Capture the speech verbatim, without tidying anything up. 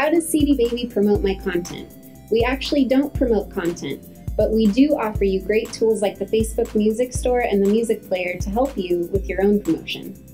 How does C D Baby promote my content? We actually don't promote content, but we do offer you great tools like the Facebook Music Store and the Music Player to help you with your own promotion.